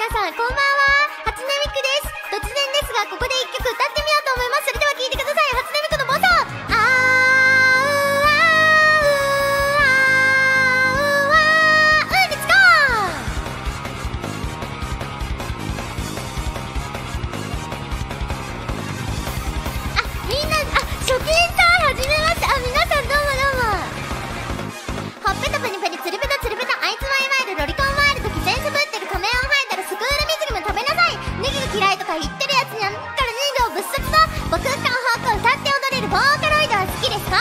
皆さんこんばんは。初音ミクです。突然ですがここで一曲歌ってみようと思います。それでは聴いてください。初音ミクの暴走。レッツゴー。みんな初見さんはじめまして。皆さんどうもどうも。ほっぺたぷにぷにつるぺたつるぺたあいつまいワイルロリコンワイルド偽善すぶってる仮面を吐いたらスクール水着も食べなさい。ネギが嫌いとか言ってるやつにゃんから人形ぶっ殺だ。僕感ホッコ歌って踊れるボーカロイドは好きですか？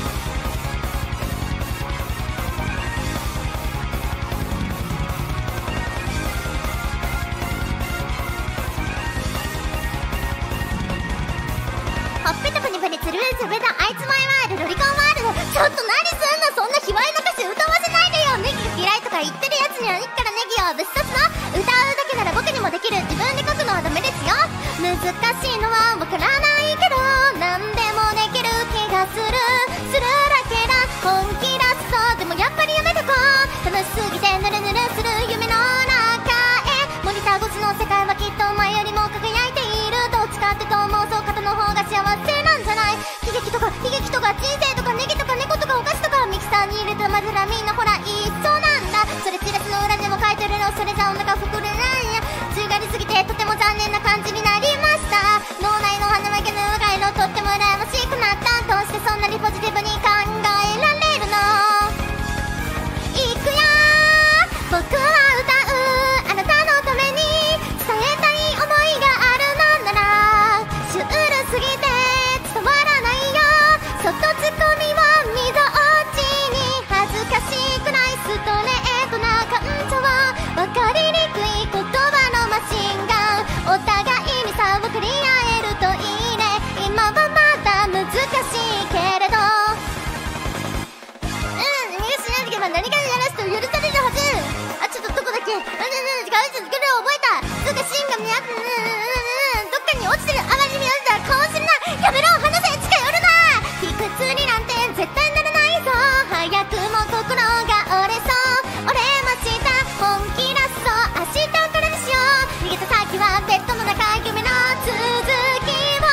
ほっぺたぷにぷにつるべつるべたあいつまいワイルロリコンワイルド。ちょっと何すんの。そんな卑猥な歌詞歌わせないでよ。ネギが嫌いとか言ってるやつには一からネギをぶっ刺すの。歌うだけなら僕にもできる。自分で書くのはダメですよ。難しいのはわからないけど何でもできる気がするだけだ。本気出すぞ。でもやっぱりやめとこう。楽しすぎてヌルヌルする夢の中へ。モニター越しの世界はきっと前よりも輝いている。どっちかってと妄想方の方が幸せなんじゃない。悲劇とか人生とかネギとか猫とかお菓子とかミキサーに入れたまずらみんなほらいっそなんだ。それチラシの裏でも書いてるの。それじゃお腹膨れないや。強がりすぎてとても残念な感じになりました。脳内の花巻きの若いのとっても羨ましくなった。どうしてそんなにポジティブに考えられるの。いくよー。僕は歌うあなたのために伝えたい想いがあるのならシュールすぎて伝わらないよ。外ツッコミは溝落ちに恥ずかしいくらいストレートな感情は分かりにくい言葉のマシンガン。お互いにさ分かり合えるといいね。今はまだ難しいけれど逃がしないけど何かにやらすと許されるはず。ちょっとどこだっけ。覚えた。つうかシンが見合ってどっかに落ちてる。あまり見合ったらこうするな。やめろ離せ近寄るな。卑屈になんて絶対ならないぞ。早くも心が折れそう。折れました。本気出すぞ。明日からにしよう。逃げた先はベッドの中。夢の続きを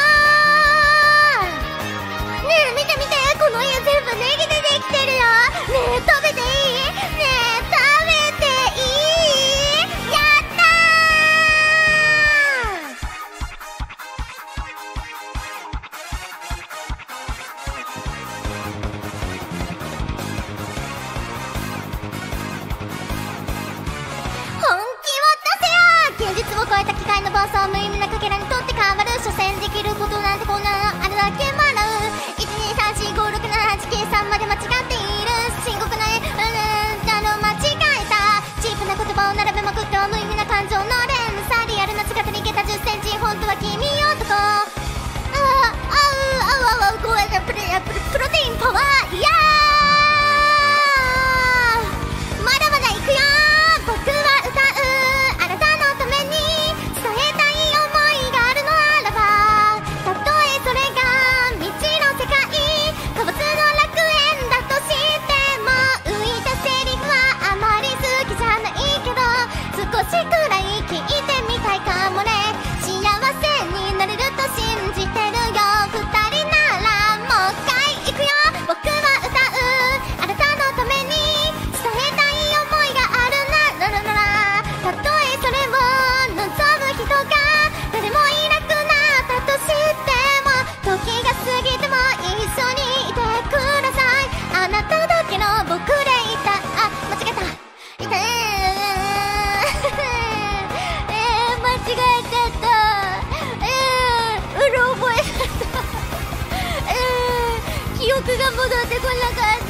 ねえ見て見て。この家全部ネギでできてるよ。ねえ食べていい？ねえ食べていい？やった本気を出せよ。現実を超えた機械の暴走。無意味なかけらにとって変わる。所詮できることなんてこんなのあるだけ笑う。123456789まで間違っている。深刻な間違えた。チープな言葉を並べまくっては無意味な感情の連鎖。リアルな姿にいけた10センチ。本当は君男。こうやってプロテインパワー。いやーまだまだいくよー。僕は歌うあなたのために伝えたい想いがあるのあらば。たとえそれが未知の世界かぼつの楽園だとしても浮いたセリフはあまり好きじゃないけど少しくらい聞いてみたいかもね。幸せになれると信じてるよ。二人ならもう一回いくよ。僕は歌うあなたのために伝えたい想いがあるならたとえそれを望む人が誰もいなくなったとしても時が過ぎても一緒にいてください。あなただけの僕でいた。間違えた。間違えちゃった。うろ覚え記憶が戻ってこなかった。